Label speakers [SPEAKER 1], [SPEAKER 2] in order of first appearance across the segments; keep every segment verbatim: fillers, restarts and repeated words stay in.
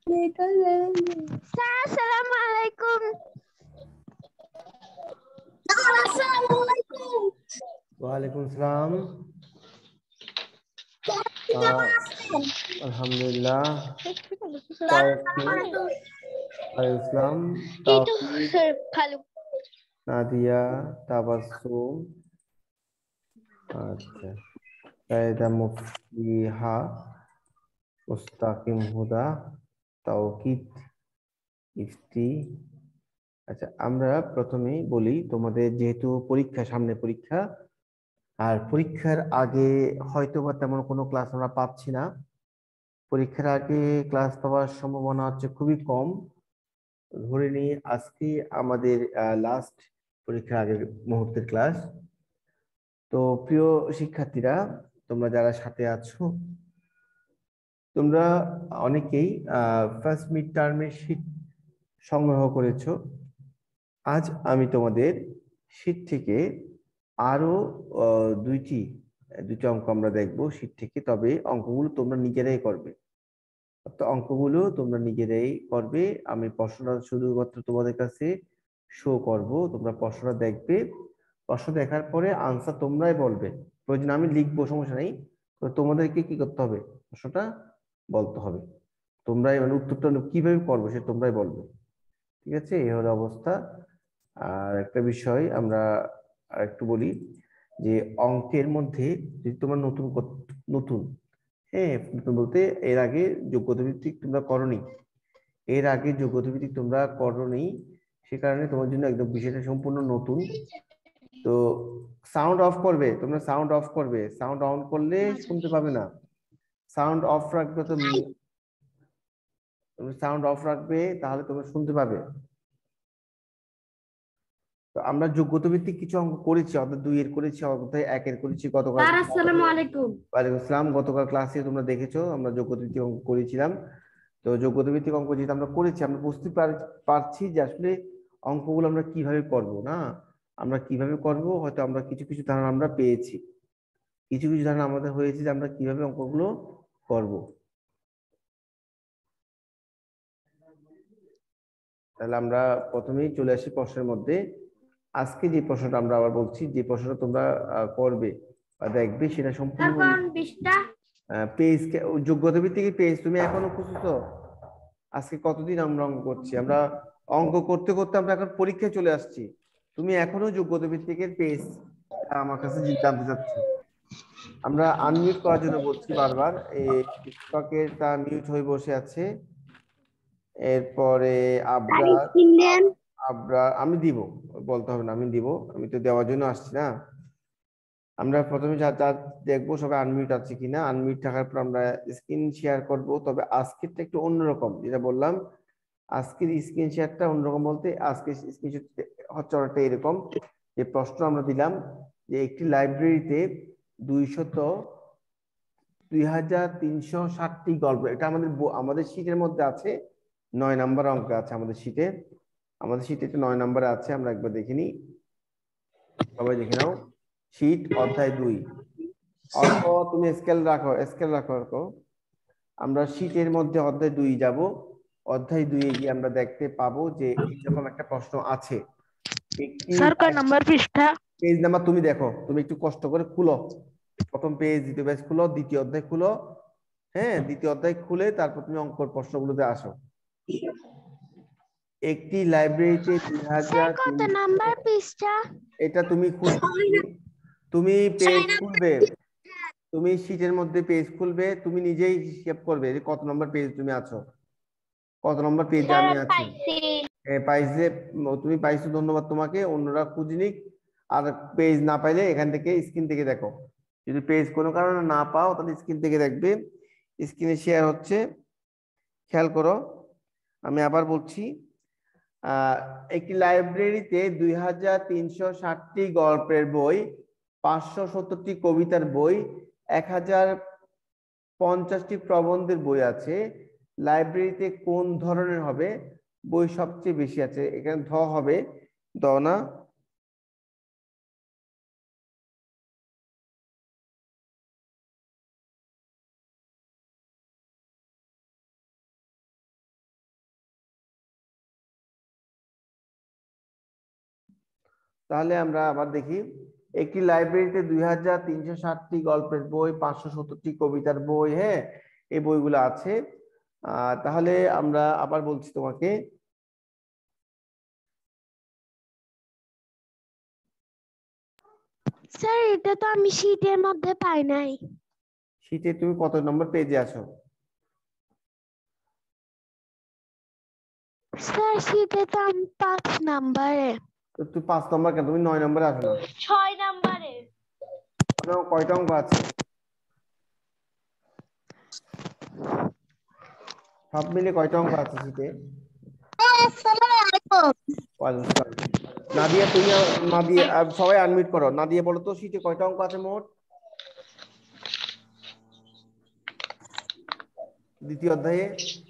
[SPEAKER 1] আসসালামু আলাইকুম।
[SPEAKER 2] ওয়ালাইকুম আসসালাম। আলহামদুলিল্লাহ। ইসলাম, নাদিয়া, তাবাসসুম, আচ্ছা, সাইদা মুফলিহা, মুস্তাকিম হুদা, তাওকিদ, ইফতি। আচ্ছা, আমরা প্রথমেই বলি তোমাদের যেহেতু পরীক্ষা সামনে পরীক্ষা, আর পরীক্ষার আগে হয়তোবা তেমন কোনো ক্লাস আমরা পাচ্ছি না। পরীক্ষার আগে ক্লাস পাওয়ার সম্ভাবনা হচ্ছে খুবই কম। ধরে নিই আজকে আমাদের লাস্ট পরীক্ষার আগের মুহূর্তের ক্লাস। তো প্রিয় শিক্ষার্থীরা, তোমরা যারা সাথে আছো, তোমরা অনেকেই ফার্স্ট মিড টার্মের শীট সংগ্রহ করেছো। আজ আমি তোমাদের শীট থেকে আরো আহ, দুইটি দুইটি অঙ্ক আমরা দেখবো শীট থেকে, তবে অঙ্কগুলো তোমরা নিজেরাই করবে। তো অঙ্কগুলো তোমরা নিজেরাই করবে। আমি প্রশ্নটা শুধুমাত্র তোমাদের কাছে শো করব, তোমরা প্রশ্নটা দেখবে। প্রশ্ন দেখার পরে আনসার তোমরাই বলবে। প্রয়োজন আমি লিখবো, সমস্যা নেই। তো তোমাদেরকে কি করতে হবে, প্রশ্নটা বলতে হবে। তোমরাই মানে উত্তরটা কিভাবে করবে সে তোমরাই বলবে। ঠিক আছে, এই হলো অবস্থা। আর একটা বিষয় আমরা আর একটু বলি যে অঙ্কের মধ্যে যদি তোমরা নতুন কর- নতুন হ্যাঁ, নতুন বলতে এর আগে যোগ্যতা ভিত্তিক তোমরা করনি, এর আগে যোগ্যতা ভিত্তিক তোমরা করনি, সে কারণে তোমার জন্য একদম বিষয়টা সম্পূর্ণ নতুন। তো সাউন্ড অফ করবে, তোমরা সাউন্ড অফ করবে, সাউন্ড অন করলে শুনতে পাবে না। সাউন্ড অফ রাখবে, তো তুমি সাউন্ড অফ রাখবে, তাহলে তোমরা শুনতে পাবে। তো আমরা যোগ্যতা ভিত্তিক কিছু অঙ্ক করেছি, অর্থাৎ দুই এর করেছি, অর্থাৎ একের করেছি গতকাল।
[SPEAKER 1] আসসালামু আলাইকুম।
[SPEAKER 2] ওয়ালাইকুম আসসালাম। গতকাল ক্লাসে তোমরা দেখেছো আমরা যোগ্যতা ভিত্তিক অঙ্ক করেছিলাম। তো যোগ্যতা ভিত্তিক অঙ্ক যেটা আমরা করেছি, আমরা বুঝতে পার- পারছি যে আসলে অঙ্কগুলো আমরা কিভাবে করব না, আমরা কিভাবে করব, হয়তো আমরা কিছু কিছু ধারণা আমরা পেয়েছি, কিছু কিছু ধারণা আমাদের হয়েছে যে আমরা কিভাবে অঙ্কগুলো করব। তাহলে আমরা প্রথমেই চলে আসি প্রশ্নের মধ্যে। আজকে যে প্রশ্নটা আমরা আবার বলছি, যে প্রশ্নটা তোমরা আহ, করবে বা দেখবে, সেটা সম্পূর্ণ পেজ, যোগ্যতা ভিত্তিক পেজ তুমি এখনো খুঁজছো। আজকে কতদিন আমরা অঙ্ক করছি, আমরা অঙ্ক করতে করতে আমরা এখন পরীক্ষায় চলে আসছি, তুমি এখনো যোগ্যতা ভিত্তিকের পেজ আমার কাছে জানতে চাচ্ছ। আমরা আনমিউট করার জন্য বলছি বারবার, এই টিকটকের তা মিউট হয়ে বসে আছে। এরপরে আবরার, আবরার আমি দিব, বলতে হবে না, আমি দিব, আমি তো দেওয়ার জন্য আসছি না। আমরা প্রথমে যা যা দেখবো সবাই আনমিউট আছে কিনা, আনমিউট থাকার পর আমরা স্ক্রিন শেয়ার করব। তবে আজকেরটা একটু অন্যরকম, যেটা বললাম আজকের স্ক্রিন শেয়ারটা অন্যরকম বলতে আজকে স্ক্রিন শেয়ার হচ্ছে অনেকটা এরকম, যে প্রশ্ন আমরা দিলাম যে একটি লাইব্রেরিতে দুইশত দুই হাজার তিনশো ষাটটি গল্প, এটা আমাদের ব- আমাদের শীটের মধ্যে আছে, নয় নাম্বার অঙ্ক আছে আমাদের শীটে, আমাদের শীটে একটা নয় নাম্বারে আছে, আমরা একবার দেখে নিই, সবাই দেখে নাও। শীট অধ্যায় দুই। অল্প তুমি স্কেল রাখো, স্কেল রাখো রাখো। আমরা শীটের মধ্যে অধ্যায় দুই যাব। অধ্যায় দুইয়ে গিয়ে আমরা দেখতে পাবো যে এরকম একটা প্রশ্ন আছে। একটি
[SPEAKER 1] স্যার কয় নাম্বার পৃষ্ঠা?
[SPEAKER 2] পেজ নাম্বার তুমি দেখো, তুমি একটু কষ্ট করে খুলো, প্রথম পেজ, দ্বিতীয় পেজ খুলো, দ্বিতীয় অধ্যায় খুলো। হ্যাঁ, দ্বিতীয় অধ্যায় খুলে তারপর তুমি অঙ্কর প্রশ্নগুলোতে আসো। একটি লাইব্রেরিতে দুই
[SPEAKER 1] স্যার
[SPEAKER 2] হাজার
[SPEAKER 1] কত
[SPEAKER 2] তিনশো
[SPEAKER 1] নাম্বার পৃষ্ঠা?
[SPEAKER 2] এটা তুমি খুলবে, তুমি পেজ খুলবে, তুমি শীটের মধ্যে পেজ খুলবে, তুমি নিজেই হিসাব করবে যে কত নম্বর পেজ তুমি আছো, কত নম্বর পেজে
[SPEAKER 1] স্যার
[SPEAKER 2] আমি আছি।
[SPEAKER 1] পাইছি।
[SPEAKER 2] এ, পাইছে, তুমি পাইছো, ধন্যবাদ তোমাকে, অন্যরা খুঁজে নিক। আর পেজ না পাইলে এখান থেকে স্ক্রিন থেকে দেখো, যদি পেজ কোনো কারণে না পাও তাহলে স্ক্রিন থেকে দেখবে। স্ক্রিনে শেয়ার হচ্ছে, খেয়াল করো, আমি আবার বলছি। আহ একটি লাইব্রেরিতে দুই হাজার তিনশো ষাটটি গল্পের বই, পাঁচশো সত্তরটি কবিতার বই, এক হাজার পঞ্চাশটি প্রবন্ধের বই আছে। লাইব্রেরিতে কোন ধরনের হবে বই সবচেয়ে বেশি আছে? এখানে ধ হবে, দ না। তাহলে আমরা আবার দেখি, একটি লাইব্রেরিতে দুই হাজার তিনশো ষাটটি গল্পের বই, পাঁচশো সত্তরটি কবিতার বই, হ্যাঁ এই বইগুলো আছে। আহ তাহলে আমরা আবার বলছি তোমাকে,
[SPEAKER 1] স্যার এটা তো আমি শীটের মধ্যে পাই নাই।
[SPEAKER 2] শীটে তুমি কত নম্বর পেজে আছো?
[SPEAKER 1] স্যার শীটে তো আমি পাঁচ নাম্বারে।
[SPEAKER 2] তো তুমি পাঁচ নম্বর কেন, তুমি নয় নম্বরে আসো না?
[SPEAKER 1] ছয় নাম্বারে।
[SPEAKER 2] তোমার কয়টা অঙ্ক আছে? সব মিলে কয়টা অঙ্ক আছে শীটে? ওয়ালাইকুম আসসালাম। নাদিয়া তুমি আ- নাদিয়া আ, সবাই আনমিউট করো। নাদিয়া বলো তো শীটে কয়টা অঙ্ক আছে মোট? দ্বিতীয় অধ্যায়ে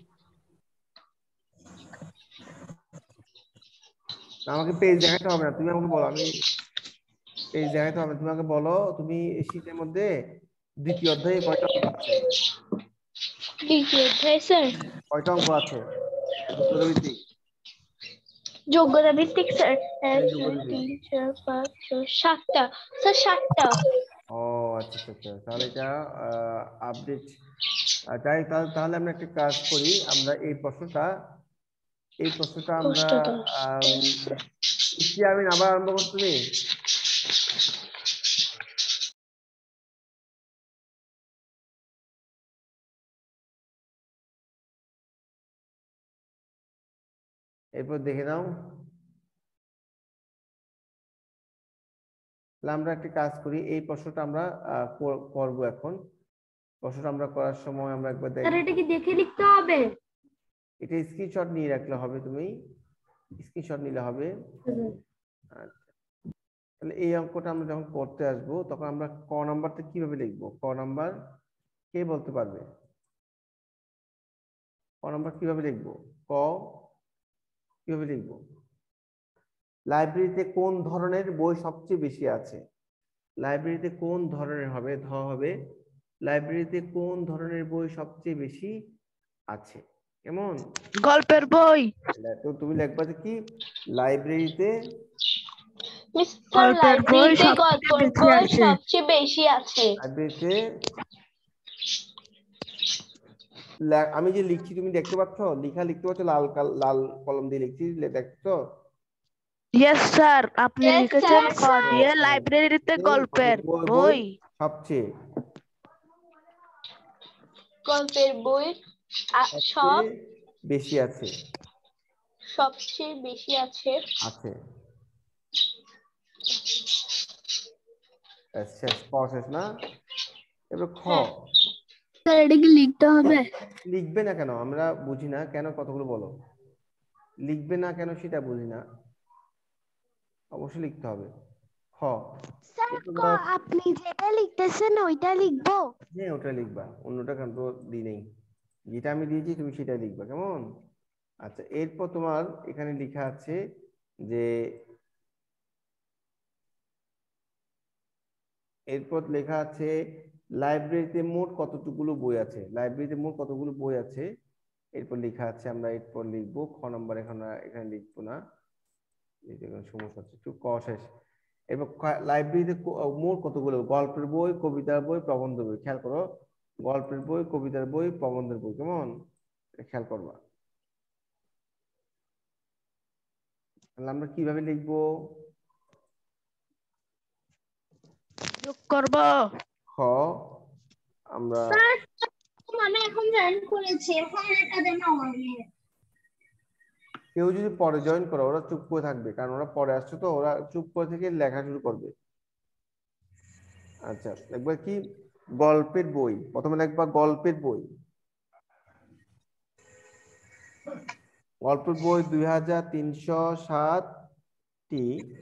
[SPEAKER 2] আমাকে পেজ দেখাতে হবে না, তুমি আমাকে বলো, আমি পেজ দেখাতে হবে না, তুমি আমাকে বলো তুমি এই শীটের মধ্যে দ্বিতীয় অধ্যায়ে কয়টা অঙ্ক আছে?
[SPEAKER 1] দ্বিতীয় অধ্যায় স্যার
[SPEAKER 2] কয়টা অঙ্ক আছে যোগ্যতা ভিত্তিক?
[SPEAKER 1] যোগ্যতা ভিত্তিক স্যার এক
[SPEAKER 2] হ্যাঁ
[SPEAKER 1] দুই
[SPEAKER 2] যোগ্যতা ভিত্তিক।
[SPEAKER 1] তিন চার পাঁচ ছয় সাতটা স্যার সাতটা।
[SPEAKER 2] ও আচ্ছা আচ্ছা আচ্ছা, তাহলে এটা আপডেট। তাই তাহলে তাহলে আমরা একটা কাজ করি, আমরা এই প্রশ্নটা এই প্রশ্নটা আমরা
[SPEAKER 1] অষ্টদশ।
[SPEAKER 2] আম, ইসি আমিন আবার আরম্ভ করছো তুমি। এরপর দেখে নাও। তাহলে আমরা একটা কাজ করি, এই প্রশ্নটা আমরা আহ, কর- করবো এখন। প্রশ্নটা আমরা করার সময় আমরা একবার
[SPEAKER 1] স্যার
[SPEAKER 2] দেখবো।
[SPEAKER 1] এটা কি দেখে লিখতে হবে?
[SPEAKER 2] এটা স্ক্রিনশট নিয়ে রাখলে হবে, তুমি স্ক্রিনশট নিলে হবে। আচ্ছা, তাহলে এই অঙ্কটা আমরা যখন করতে আসবো তখন আমরা ক নাম্বারটা কিভাবে লিখবো? ক নাম্বার কে বলতে পারবে? ক নাম্বার কিভাবে লিখবো? ক কিভাবে লিখবো? লাইব্রেরিতে কোন ধরনের বই সবচেয়ে বেশি আছে? লাইব্রেরিতে কোন ধরনের হবে? ধ হবে লাইব্রেরিতে কোন ধরনের বই সবচেয়ে বেশি আছে? কেমন?
[SPEAKER 1] গল্পের বই।
[SPEAKER 2] তো তুমি লিখবা যে কি, লাইব্রেরিতে
[SPEAKER 1] স্যার লাইব্রেরিতে গল্পের বই সবচেয়ে বেশি আছে।
[SPEAKER 2] লাইব্রেরিতে লে- আমি যে লিখছি তুমি দেখতে পাচ্ছ, লিখা লিখতে পাচ্ছ, লাল কাল লাল কলম দিয়ে লিখছি, লে- দেখছো?
[SPEAKER 1] ইয়েস স্যার আপনি
[SPEAKER 2] Yes,
[SPEAKER 1] লিখেছেন
[SPEAKER 2] sir.
[SPEAKER 1] ক দিয়ে
[SPEAKER 2] হ্যাঁ,
[SPEAKER 1] লাইব্রেরিতে গল্পের
[SPEAKER 2] বই বই
[SPEAKER 1] বই।
[SPEAKER 2] সবচেয়ে
[SPEAKER 1] গল্পের বই আ-
[SPEAKER 2] সবচেয়ে
[SPEAKER 1] সব
[SPEAKER 2] বেশি আছে
[SPEAKER 1] সবচেয়ে বেশি আছে।
[SPEAKER 2] আছে ব্যাস, শেষ, ক শেষ না? এবার খ।
[SPEAKER 1] হ্যাঁ স্যার এটা কি লিখতে হবে?
[SPEAKER 2] লিখবে না কেন? আমরা বুঝি না কেন, কতগুলো বলো। লিখবে না কেন সেটা বুঝি না, অবশ্যই লিখতে হবে। খ
[SPEAKER 1] স্যার ক
[SPEAKER 2] তোমরা,
[SPEAKER 1] আপনি যেটা লিখতেছেন ওইটা লিখবো?
[SPEAKER 2] হ্যাঁ ওটা লিখবা, অন্যটা কেন তো দিই নেই, যেটা আমি দিয়েছি তুমি সেটাই লিখবা, কেমন? আচ্ছা, এরপর তোমার এখানে লেখা আছে যে, এরপর লেখা আছে লাইব্রেরিতে মোট কতটুকুলো বই আছে? লাইব্রেরিতে মোট কতগুলো বই আছে এরপর লেখা আছে, আমরা এরপর লিখবো। খ নম্বর এখন আর এখানে লিখবো না, লিখতে কোনো সমস্যা হচ্ছে একটু। ক শেষ। এরপর ক- লাইব্রেরিতে ক- মোট কতগুলো গল্পের বই, কবিতার বই, প্রবন্ধ বই, খেয়াল করো, গল্পের বই, কবিতার বই, প্রবন্ধের বই, কেমন? এটা খেয়াল করবা। তাহলে আমরা কিভাবে লিখবো?
[SPEAKER 1] যোগ করব।
[SPEAKER 2] খ আমরা,
[SPEAKER 1] মানে এখন জয়েন করেছি এখন এটা দেন আমাকে।
[SPEAKER 2] কেউ যদি পরে জয়েন করে ওরা চুপ করে থাকবে, কারণ ওরা পরে আসছে তো, ওরা চুপ করে থেকে লেখা শুরু করবে। আচ্ছা, একবার কি, গল্পের বই, প্রথমে লিখবা গল্পের বই। গল্পের বই দুই হাজার তিনশো ষাটটি,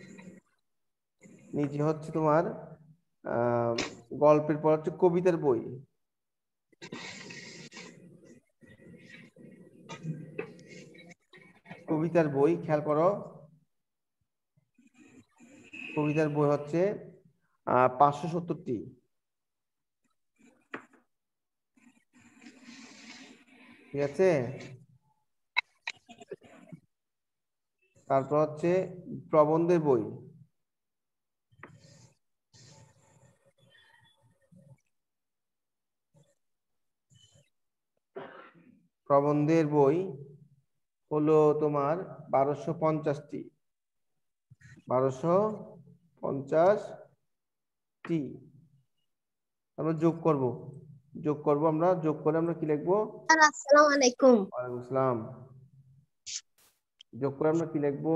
[SPEAKER 2] নিচে হচ্ছে তোমার আহ গল্পের পর হচ্ছে কবিতার বই। কবিতার বই খেয়াল করো, কবিতার বই হচ্ছে আহ পাঁচশো সত্তরটি, ঠিক আছে? তারপর হচ্ছে প্রবন্ধের বই, প্রবন্ধের বই হলো তোমার বারোশো পঞ্চাশটি, বারোশো পঞ্চাশটি। আমরা যোগ করব, যোগ করব আমরা যোগ করে আমরা কি লিখবো?
[SPEAKER 1] আসসালামু আলাইকুম।
[SPEAKER 2] ওয়ালাইকুম আসসালাম। যোগ করে আমরা কি লিখবো?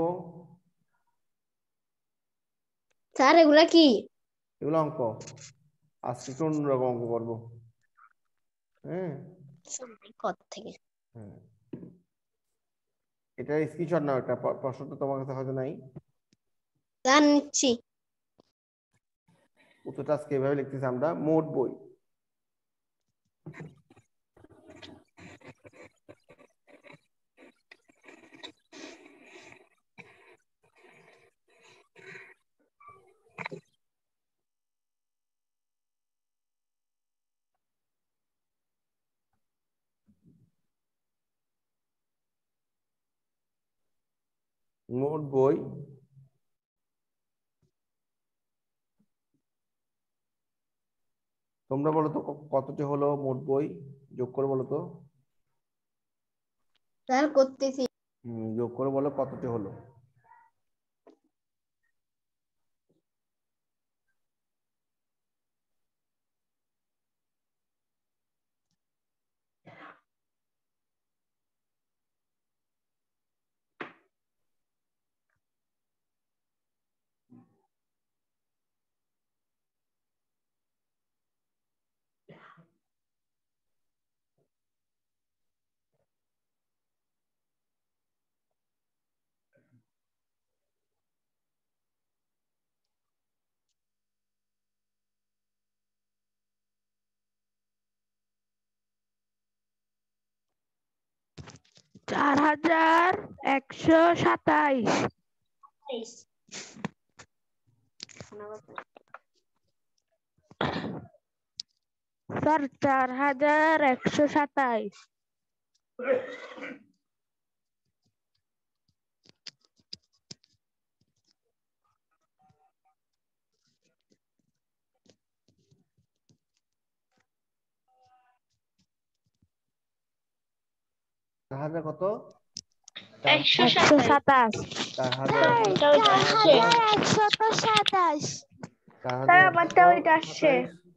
[SPEAKER 1] স্যার এগুলা কি?
[SPEAKER 2] এগুলো অঙ্ক। আজকে একটু অন্যরকম অঙ্ক করবো। হ্যাঁ
[SPEAKER 1] কত থেকে?
[SPEAKER 2] হ্যাঁ, এটা স্ক্রিনশট নাও, একটা প্রশ্ন তো তোমার কাছে হয়তো নাই।
[SPEAKER 1] জানছি।
[SPEAKER 2] উত্তরটা আজকে এভাবে লিখতেছি আমরা। মোট বই, মোট বই তোমরা বলো তো কতটি হলো মোট বই, যোগ করে বলো তো।
[SPEAKER 1] স্যার করতেছি।
[SPEAKER 2] হম যোগ করে বলো কতটি হলো।
[SPEAKER 3] চার হাজার একশো সাতাইশ। স্যার চার হাজার একশো সাতাইশ।
[SPEAKER 2] চার হাজার কত?
[SPEAKER 3] একশো সাতাশ।
[SPEAKER 2] চার হাজার
[SPEAKER 3] একশত সাতাশ।
[SPEAKER 2] চার
[SPEAKER 3] স্যার
[SPEAKER 2] হাজার
[SPEAKER 3] আমারটা ওইটা আসছে।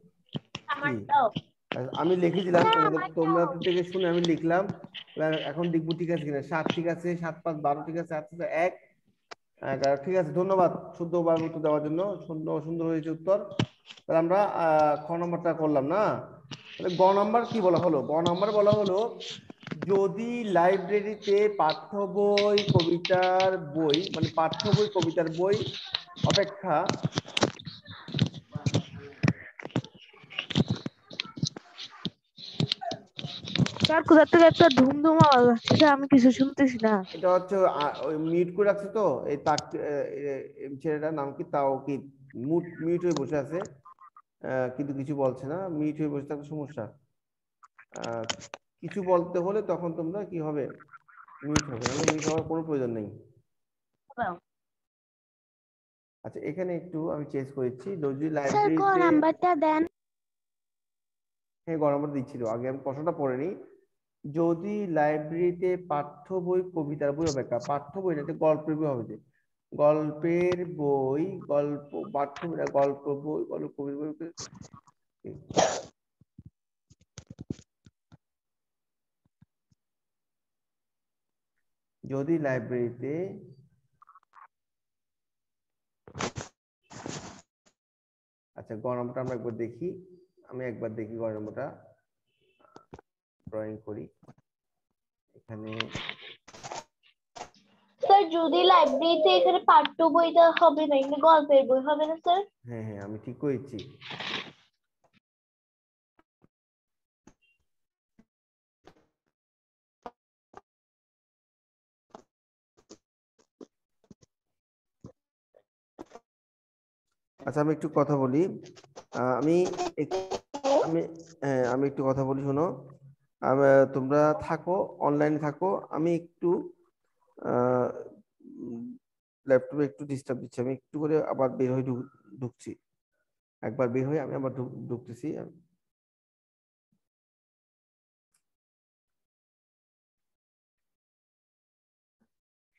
[SPEAKER 2] আমি লিখে দিলাম, তোমাদের তোমরা থেকে শুনে আমি লিখলাম। এখন দেখবো ঠিক আছে কিনা। সাত ঠিক আছে, সাত পাঁচ বারো ঠিক আছে, আট এক এগারো ঠিক আছে। ধন্যবাদ শুদ্ধবার উত্তর দেওয়ার জন্য। সুন্দর সুন্দর হয়েছে উত্তর। তাহলে আমরা আহ খ নম্বরটা করলাম না। তাহলে গ নম্বর কি বলা হলো? গ নম্বর বলা হলো যদি লাইব্রেরিতে পাঠ্য বই কবিতার বই মানে পাঠ্য বই কবিতার বই অপেক্ষা
[SPEAKER 3] স্যার কোথা থেকে একটা ধুমধুম আওয়াজ আসছে, আমি কিছু শুনতেছি না।
[SPEAKER 2] এটা হচ্ছে ওই মিউট করে রাখছে তো এই তাক ছেলেটার নাম কি তাও কি মুট মিউট হয়ে বসে আছে, কিন্তু কিছু বলছে না। মিউট হয়ে বসে থাকলে সমস্যা। কিছু বলতে হলে তখন তোমরা কি হবে? মিউট হবে, নাহলে মিউট হওয়ার কোনো প্রয়োজন নেই। আচ্ছা এখানে একটু আমি চেঞ্জ করেছি। যদি লাইব্রেরিতে
[SPEAKER 3] নাম্বারটা দেন।
[SPEAKER 2] হ্যাঁ গ নম্বর দিচ্ছিল, আগে আমি প্রশ্নটা পড়ে নিই। যদি লাইব্রেরিতে পাঠ্য বই কবিতার বই অপেক্ষা, পাঠ্য বই না গল্পের বই হবে, গল্পের বই গল্প পাঠ্য গল্প বই গল্প কবির বই যদি লাইব্রেরিতে আচ্ছা গ নম্বরটা আমরা একবার দেখি। আমি একবার দেখি গ নম্বরটা ড্রয়িং করি এখানে।
[SPEAKER 1] স্যার যদি লাইব্রেরিতে এখানে পাঠ্য বইটা হবে না, এখানে গল্পের বই হবে না স্যার?
[SPEAKER 2] হ্যাঁ হ্যাঁ আমি ঠিক করেছি। আচ্ছা আমি একটু কথা বলি। আমি আমি হ্যাঁ আমি একটু কথা বলি, শোনো। তোমরা থাকো অনলাইনে থাকো, আমি একটু ল্যাপটপে একটু ডিস্টার্ব দিচ্ছি। আমি একটু করে আবার বের হয়ে ঢুকছি, একবার বের হয়ে আমি আবার ঢুকতেছি।